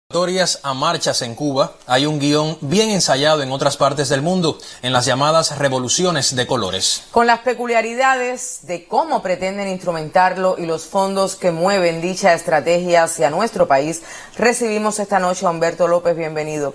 A marchas en Cuba, hay un guión bien ensayado en otras partes del mundo, en las llamadas revoluciones de colores. Con las peculiaridades de cómo pretenden instrumentarlo y los fondos que mueven dicha estrategia hacia nuestro país, recibimos esta noche a Humberto López. Bienvenido.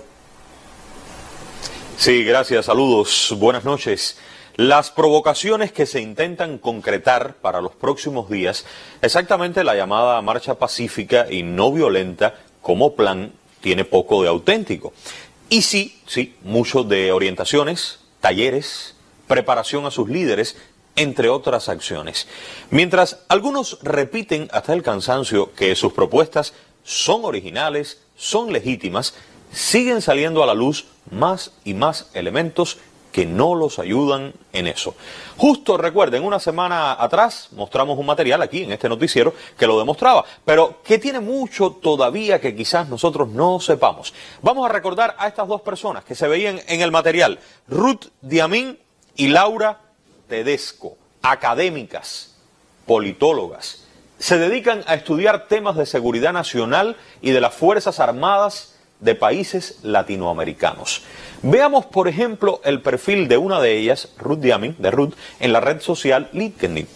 Sí, gracias, saludos, buenas noches. Las provocaciones que se intentan concretar para los próximos días, exactamente la llamada marcha pacífica y no violenta, como plan, tiene poco de auténtico. Y sí, mucho de orientaciones, talleres, preparación a sus líderes, entre otras acciones. Mientras algunos repiten hasta el cansancio que sus propuestas son originales, son legítimas, siguen saliendo a la luz más y más elementos que no los ayudan en eso. Justo recuerden, una semana atrás mostramos un material aquí en este noticiero que lo demostraba, pero que tiene mucho todavía que quizás nosotros no sepamos. Vamos a recordar a estas dos personas que se veían en el material, Ruth Diamín y Laura Tedesco, académicas, politólogas. Se dedican a estudiar temas de seguridad nacional y de las Fuerzas Armadas de países latinoamericanos. Veamos, por ejemplo, el perfil de una de ellas, Ruth Diamín, en la red social LinkedIn.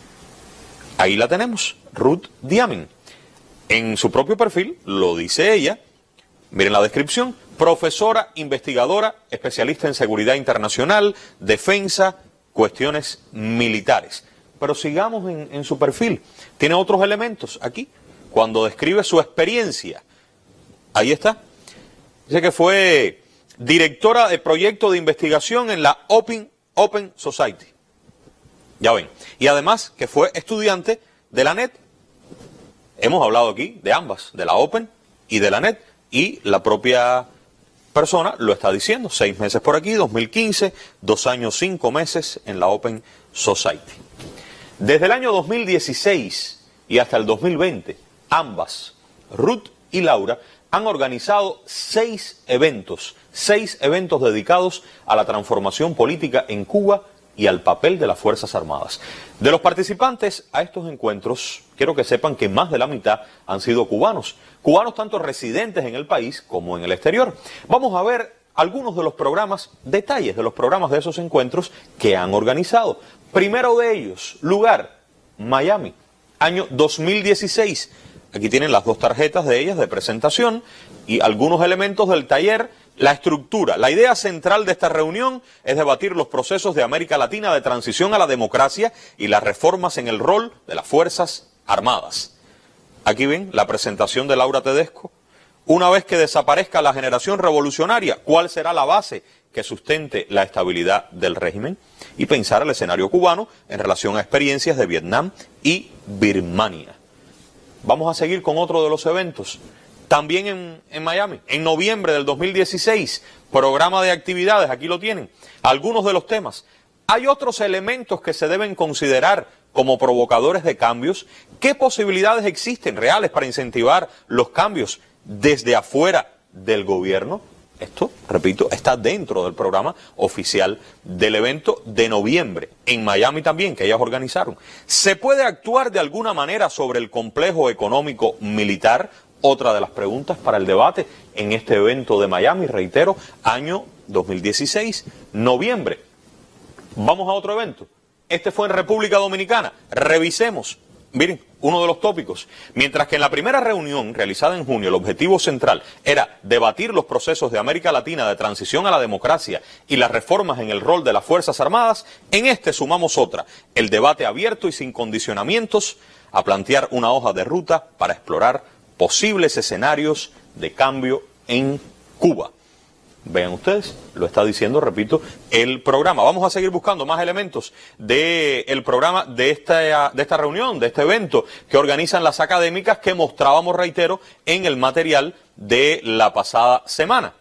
Ahí la tenemos, Ruth Diamín. En su propio perfil, lo dice ella, miren la descripción, profesora, investigadora, especialista en seguridad internacional, defensa, cuestiones militares. Pero sigamos en su perfil. Tiene otros elementos aquí, cuando describe su experiencia. Ahí está. Dice que fue directora de proyecto de investigación en la Open Society. Ya ven. Y además que fue estudiante de la NET. Hemos hablado aquí de ambas, de la Open y de la NET. Y la propia persona lo está diciendo. 6 meses por aquí, 2015, 2 años, 5 meses en la Open Society. Desde el año 2016 y hasta el 2020, ambas, Ruth y Laura, han organizado 6 eventos dedicados a la transformación política en Cuba y al papel de las Fuerzas Armadas. De los participantes a estos encuentros, quiero que sepan que más de la mitad han sido cubanos tanto residentes en el país como en el exterior. Vamos a ver algunos de los programas, detalles de los programas de esos encuentros que han organizado. Primero de ellos, lugar, Miami, año 2016. Aquí tienen las 2 tarjetas de ellas de presentación y algunos elementos del taller, la estructura. La idea central de esta reunión es debatir los procesos de América Latina de transición a la democracia y las reformas en el rol de las Fuerzas Armadas. Aquí ven la presentación de Laura Tedesco. Una vez que desaparezca la generación revolucionaria, ¿cuál será la base que sustente la estabilidad del régimen? Y pensar el escenario cubano en relación a experiencias de Vietnam y Birmania. Vamos a seguir con otro de los eventos, también en Miami, en noviembre del 2016, programa de actividades, aquí lo tienen, algunos de los temas. Hay otros elementos que se deben considerar como provocadores de cambios. ¿Qué posibilidades existen reales para incentivar los cambios desde afuera del gobierno? Esto, repito, está dentro del programa oficial del evento de noviembre, en Miami también, que ellas organizaron. ¿Se puede actuar de alguna manera sobre el complejo económico militar? Otra de las preguntas para el debate en este evento de Miami, reitero, año 2016, noviembre. Vamos a otro evento. Este fue en República Dominicana. Revisemos. Miren, uno de los tópicos. Mientras que en la primera reunión realizada en junio el objetivo central era debatir los procesos de América Latina de transición a la democracia y las reformas en el rol de las Fuerzas Armadas, en este sumamos otra, el debate abierto y sin condicionamientos a plantear una hoja de ruta para explorar posibles escenarios de cambio en Cuba. Vean ustedes, lo está diciendo, repito, el programa. Vamos a seguir buscando más elementos del programa de esta reunión, de este evento que organizan las académicas que mostrábamos, reitero, en el material de la pasada semana.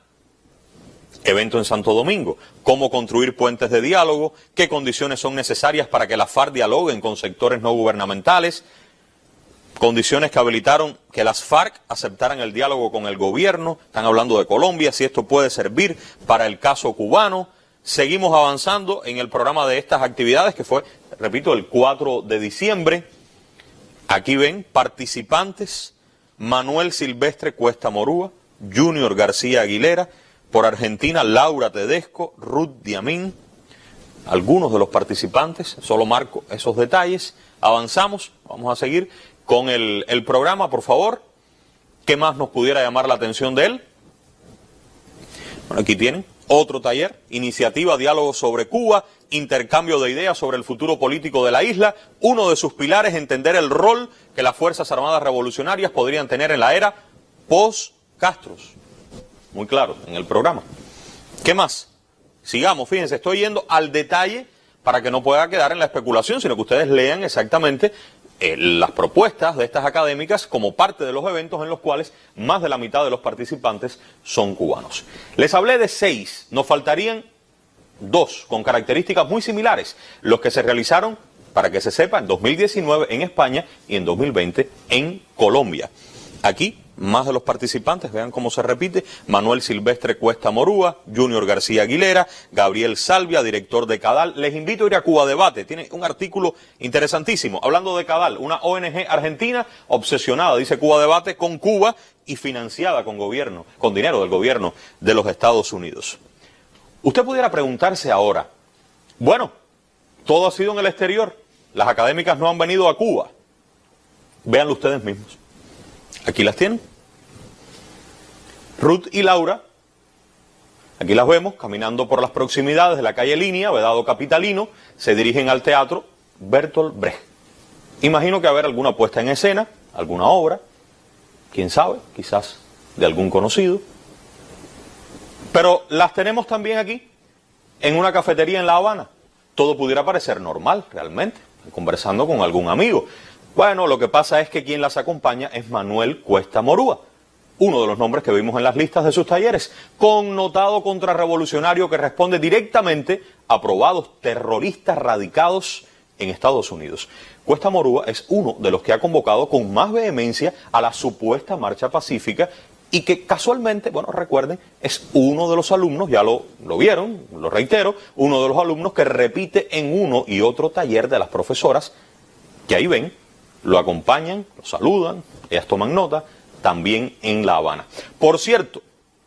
Evento en Santo Domingo, cómo construir puentes de diálogo, qué condiciones son necesarias para que las FARC dialoguen con sectores no gubernamentales, condiciones que habilitaron que las FARC aceptaran el diálogo con el gobierno. Están hablando de Colombia, si esto puede servir para el caso cubano. Seguimos avanzando en el programa de estas actividades que fue, repito, el 4 de diciembre. Aquí ven participantes, Manuel Silvestre Cuesta Morúa, Junior García Aguilera. Por Argentina, Laura Tedesco, Ruth Diamín. Algunos de los participantes, solo marco esos detalles. Avanzamos, vamos a seguir con el programa, por favor. ¿Qué más nos pudiera llamar la atención de él? Bueno, aquí tienen otro taller, iniciativa, diálogo sobre Cuba, intercambio de ideas sobre el futuro político de la isla. Uno de sus pilares, entender el rol que las Fuerzas Armadas Revolucionarias podrían tener en la era post-Castros. Muy claro, en el programa. ¿Qué más? Sigamos, fíjense, estoy yendo al detalle para que no pueda quedar en la especulación, sino que ustedes lean exactamente las propuestas de estas académicas como parte de los eventos en los cuales más de la mitad de los participantes son cubanos. Les hablé de 6, nos faltarían 2 con características muy similares, los que se realizaron, para que se sepa, en 2019 en España y en 2020 en Colombia. Aquí, más de los participantes, vean cómo se repite: Manuel Silvestre Cuesta Morúa, Junior García Aguilera, Gabriel Salvia, director de CADAL. Les invito a ir a Cuba Debate, tiene un artículo interesantísimo, hablando de CADAL, una ONG argentina obsesionada, dice Cuba Debate, con Cuba y financiada con dinero del gobierno de los Estados Unidos. Usted pudiera preguntarse ahora, bueno, todo ha sido en el exterior, las académicas no han venido a Cuba. Véanlo ustedes mismos. Aquí las tienen. Ruth y Laura, aquí las vemos caminando por las proximidades de la calle Línea, Vedado Capitalino, se dirigen al teatro Bertolt Brecht. Imagino que va a haber alguna puesta en escena, alguna obra, quién sabe, quizás de algún conocido. Pero las tenemos también aquí, en una cafetería en La Habana. Todo pudiera parecer normal, realmente, conversando con algún amigo. Bueno, lo que pasa es que quien las acompaña es Manuel Cuesta Morúa, uno de los nombres que vimos en las listas de sus talleres, connotado contrarrevolucionario que responde directamente a probados terroristas radicados en Estados Unidos. Cuesta Morúa es uno de los que ha convocado con más vehemencia a la supuesta marcha pacífica y que casualmente, bueno, recuerden, es uno de los alumnos, ya lo vieron, lo reitero, uno de los alumnos que repite en uno y otro taller de las profesoras, que ahí ven, lo acompañan, lo saludan, ellas toman nota, también en La Habana. Por cierto,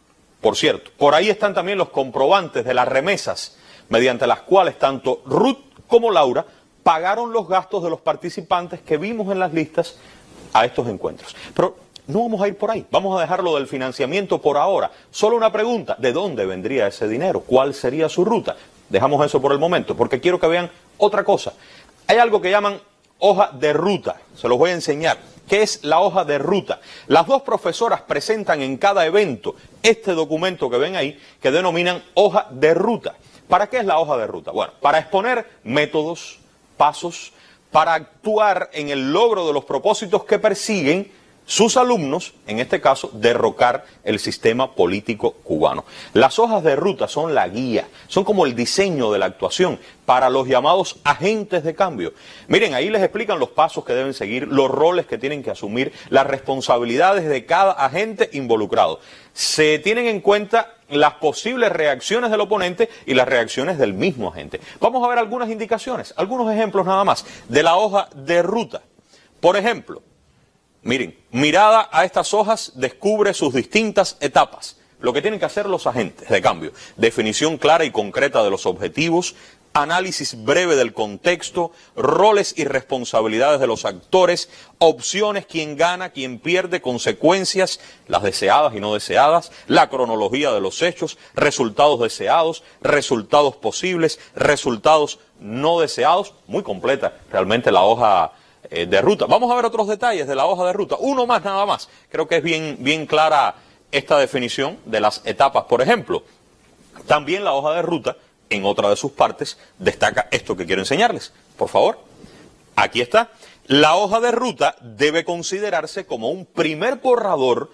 por ahí están también los comprobantes de las remesas, mediante las cuales tanto Ruth como Laura pagaron los gastos de los participantes que vimos en las listas a estos encuentros. Pero no vamos a ir por ahí, vamos a dejarlo del financiamiento por ahora. Solo una pregunta: ¿de dónde vendría ese dinero? ¿Cuál sería su ruta? Dejamos eso por el momento, porque quiero que vean otra cosa. Hay algo que llaman hoja de ruta, se los voy a enseñar. ¿Qué es la hoja de ruta? Las dos profesoras presentan en cada evento este documento que ven ahí, que denominan hoja de ruta. ¿Para qué es la hoja de ruta? Bueno, para exponer métodos, pasos, para actuar en el logro de los propósitos que persiguen sus alumnos, en este caso, derrocar el sistema político cubano. Las hojas de ruta son la guía, son como el diseño de la actuación para los llamados agentes de cambio. Miren, ahí les explican los pasos que deben seguir, los roles que tienen que asumir, las responsabilidades de cada agente involucrado. Se tienen en cuenta las posibles reacciones del oponente y las reacciones del mismo agente. Vamos a ver algunas indicaciones, algunos ejemplos nada más de la hoja de ruta. Por ejemplo, miren, mirada a estas hojas descubre sus distintas etapas. Lo que tienen que hacer los agentes de cambio: definición clara y concreta de los objetivos, análisis breve del contexto, roles y responsabilidades de los actores, opciones, quién gana, quién pierde, consecuencias, las deseadas y no deseadas, la cronología de los hechos, resultados deseados, resultados posibles, resultados no deseados. Muy completa realmente la hoja de ruta. Vamos a ver otros detalles de la hoja de ruta. Uno más, nada más. Creo que es bien clara esta definición de las etapas. Por ejemplo, también la hoja de ruta, en otra de sus partes, destaca esto que quiero enseñarles. Por favor, aquí está. La hoja de ruta debe considerarse como un primer borrador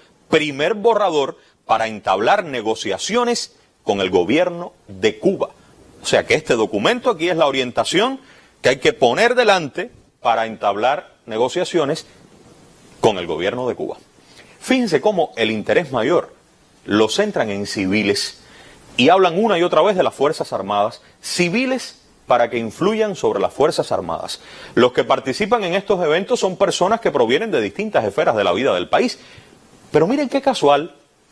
para entablar negociaciones con el gobierno de Cuba. O sea que este documento aquí es la orientación que hay que poner delante para entablar negociaciones con el gobierno de Cuba. Fíjense cómo el interés mayor lo centran en civiles y hablan una y otra vez de las Fuerzas Armadas, civiles para que influyan sobre las Fuerzas Armadas. Los que participan en estos eventos son personas que provienen de distintas esferas de la vida del país. Pero miren qué casual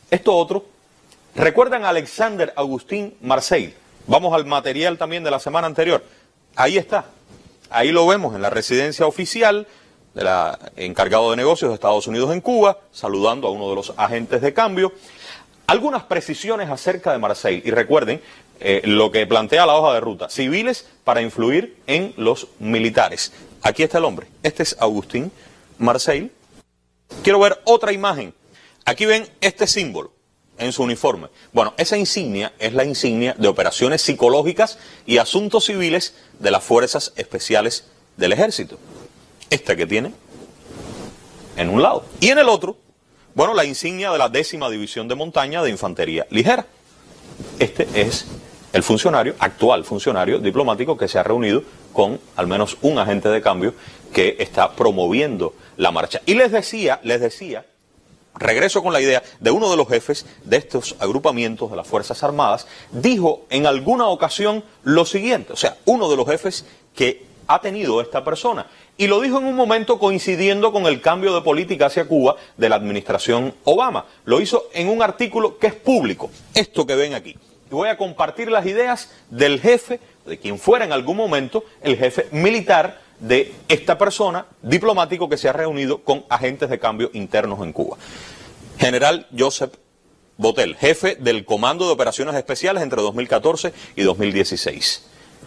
Esto otro, ¿recuerdan a Alexander Agustín Marseille? Vamos al material también de la semana anterior. Ahí está, ahí lo vemos en la residencia oficial del encargado de negocios de Estados Unidos en Cuba, saludando a uno de los agentes de cambio. Algunas precisiones acerca de Marseille, y recuerden lo que plantea la hoja de ruta, civiles para influir en los militares. Aquí está el hombre, este es Agustín Marseille. Quiero ver otra imagen. Aquí ven este símbolo en su uniforme. Bueno, esa insignia es la insignia de operaciones psicológicas y asuntos civiles de las Fuerzas Especiales del Ejército. Esta que tiene en un lado. Y en el otro, bueno, la insignia de la 10ª División de Montaña de Infantería Ligera. Este es el funcionario, actual funcionario diplomático que se ha reunido con al menos un agente de cambio que está promoviendo la marcha. Y les decía, regreso con la idea de uno de los jefes de estos agrupamientos de las Fuerzas Armadas, dijo en alguna ocasión lo siguiente, o sea, uno de los jefes que ha tenido esta persona, y lo dijo en un momento coincidiendo con el cambio de política hacia Cuba de la administración Obama. Lo hizo en un artículo que es público, esto que ven aquí. Y voy a compartir las ideas del jefe, de quien fuera en algún momento el jefe militar de esta persona, diplomático que se ha reunido con agentes de cambio internos en Cuba. General Joseph Bottel, jefe del Comando de Operaciones Especiales entre 2014 y 2016.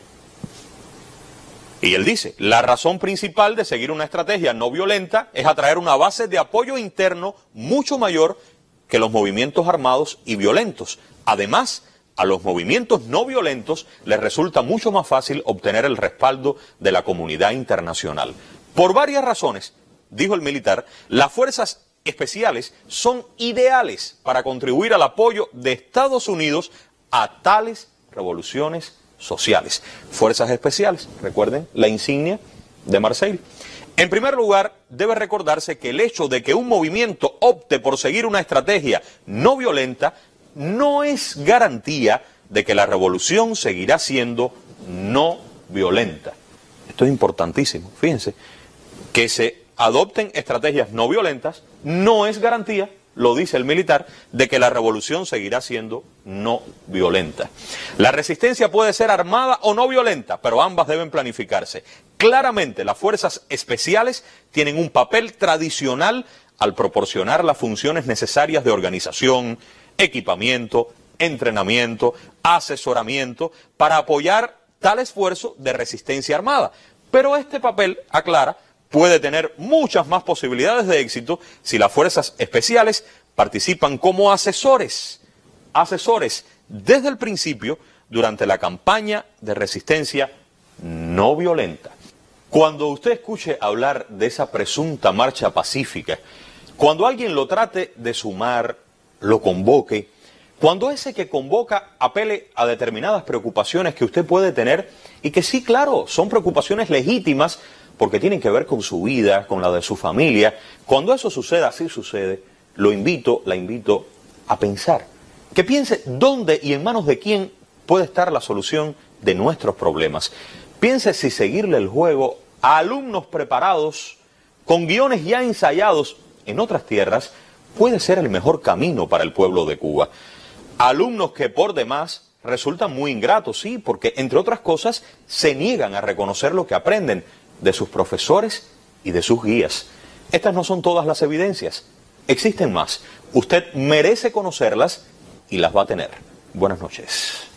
Y él dice, la razón principal de seguir una estrategia no violenta es atraer una base de apoyo interno mucho mayor que los movimientos armados y violentos. Además, a los movimientos no violentos les resulta mucho más fácil obtener el respaldo de la comunidad internacional. Por varias razones, dijo el militar, las fuerzas especiales son ideales para contribuir al apoyo de Estados Unidos a tales revoluciones sociales. Fuerzas especiales, recuerden la insignia de Marseille. En primer lugar, debe recordarse que el hecho de que un movimiento opte por seguir una estrategia no violenta no es garantía de que la revolución seguirá siendo no violenta. Esto es importantísimo, fíjense, que se adopten estrategias no violentas no es garantía, lo dice el militar, de que la revolución seguirá siendo no violenta. La resistencia puede ser armada o no violenta, pero ambas deben planificarse. Claramente, las fuerzas especiales tienen un papel tradicional al proporcionar las funciones necesarias de organización, equipamiento, entrenamiento, asesoramiento, para apoyar tal esfuerzo de resistencia armada. Pero este papel, aclara, puede tener muchas más posibilidades de éxito si las fuerzas especiales participan como asesores desde el principio durante la campaña de resistencia no violenta. Cuando usted escuche hablar de esa presunta marcha pacífica, cuando alguien lo trate de sumar, lo convoque, cuando ese que convoca apele a determinadas preocupaciones que usted puede tener y que sí, claro, son preocupaciones legítimas porque tienen que ver con su vida, con la de su familia, cuando eso suceda, así sucede, la invito a pensar, que piense dónde y en manos de quién puede estar la solución de nuestros problemas. Piense si seguirle el juego a alumnos preparados, con guiones ya ensayados en otras tierras, puede ser el mejor camino para el pueblo de Cuba. Alumnos que por demás resultan muy ingratos, sí, porque entre otras cosas se niegan a reconocer lo que aprenden de sus profesores y de sus guías. Estas no son todas las evidencias, existen más. Usted merece conocerlas y las va a tener. Buenas noches.